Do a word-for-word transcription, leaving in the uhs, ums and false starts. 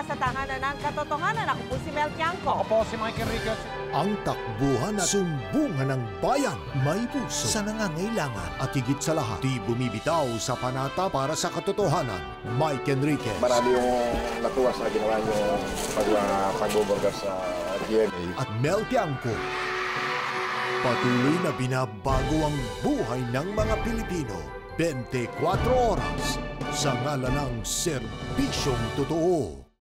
mula sa tahanan ng katotohanan. Ako po si Mel Tiangco. Ako po si Mike Enriquez. Ang takbuhan at sumbungan ng bayan, may puso sa nangangailangan at higit sa lahat, di bumibitaw sa panata para sa katotohanan. Mike Enriquez. Marami yung natuwa sa ginawa niyo pag, uh, pag-uborga sa D N A. At Mel Tiangco. Patuloy na binabago ang buhay ng mga Pilipino. twenty-four oras sa ngalan ng serbisyong totoo.